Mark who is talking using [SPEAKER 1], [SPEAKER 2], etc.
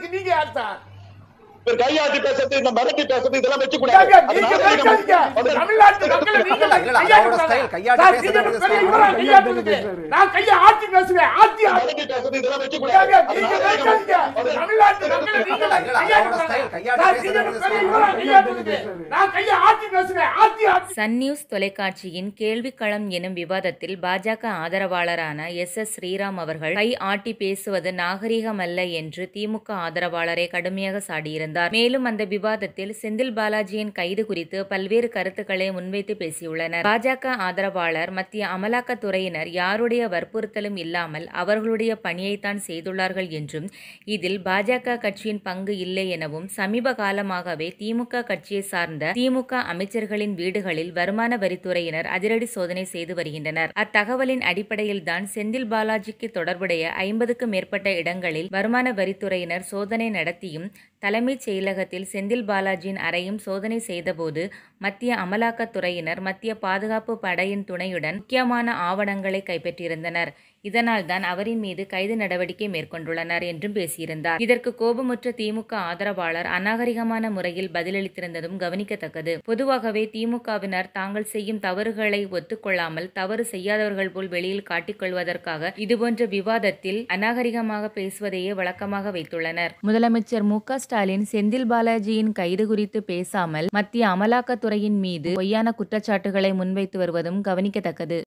[SPEAKER 1] பேசுறதுக்கு நீங்க யார் சார்?
[SPEAKER 2] கையாட்டி பேசுறது, இந்த மிரட்டி பேசுறது இதெல்லாம் வச்சு கூட
[SPEAKER 1] தமிழ்நாட்டு மக்களை நீங்க நான் கையை ஆட்டி பேசுவேன். ஆட்டி
[SPEAKER 2] பேசுறது இதெல்லாம் வச்சு கூட
[SPEAKER 1] தமிழ்நாட்டு மக்களை நான் கையை ஆட்டி பேசுவேன். ஆட்டி
[SPEAKER 3] சன் நியூஸ் தொலைக்காட்சியின் கேள்விக்களம் எனும் விவாதத்தில் பாஜக ஆதரவாளரான எஸ். ஸ்ரீராம் அவர்கள் கை ஆட்டி பேசுவது நாகரிகமல்ல என்று திமுக ஆதரவாளரை கடுமையாக சாடியிருந்தார். மேலும் அந்த விவாதத்தில் செந்தில் பாலாஜியின் கைது குறித்து பல்வேறு கருத்துக்களை முன்வைத்து பேசியுள்ளனர். பாஜக ஆதரவாளர் மத்திய அமலாக்கத்துறையினர் யாருடைய வற்புறுத்தலும் இல்லாமல் அவர்களுடைய பணியைத்தான் செய்துள்ளார்கள் என்றும் இதில் பாஜக கட்சியின் பங்கு இல்லை எனவும் சமீப காலமாகவே திமுக கட்சியை சார்ந்த திமுக அமைச்சர்களின் வீடுகளில் வருமான வரித்துறையினர் அதிரடி சோதனை செய்து வருகின்றனர். அத்தகவலின் அடிப்படையில் தான் செந்தில் பாலாஜிக்கு தொடர்புடைய 50க்கும் மேற்பட்ட இடங்களில் வருமான வரித்துறையினர் சோதனை நடத்தியும் தலைமைச் செயலகத்தில் செந்தில் பாலாஜியின் அறையும் சோதனை செய்தபோது மத்திய அமலாக்கத்துறையினர் மத்திய பாதுகாப்பு படையின் துணையுடன் முக்கியமான ஆவணங்களை கைப்பற்றியிருந்தனர். இதனால்தான் அவரின் மீது கைது நடவடிக்கை மேற்கொண்டுள்ளனர் என்றும் பேசியிருந்தார். இதற்கு கோபமுற்ற திமுக ஆதரவாளர் அநாகரிகமான முறையில் பதிலளித்திருந்ததும் கவனிக்கத்தக்கது. பொதுவாகவே திமுகவினர் தாங்கள் செய்யும் தவறுகளை ஒத்துக்கொள்ளாமல் தவறு செய்யாதவர்கள் போல் வெளியில் காட்டிக்கொள்வதற்காக இதுபோன்ற விவாதத்தில் அநாகரிகமாக பேசுவதையே வழக்கமாக வைத்துள்ளனர். முதலமைச்சர் மு க ஸ்டாலின் செந்தில் பாலாஜியின் கைது குறித்து பேசாமல் மத்திய அமலாக்கத்துறையின் மீது பொய்யான குற்றச்சாட்டுகளை முன்வைத்து வருவதும் கவனிக்கத்தக்கது.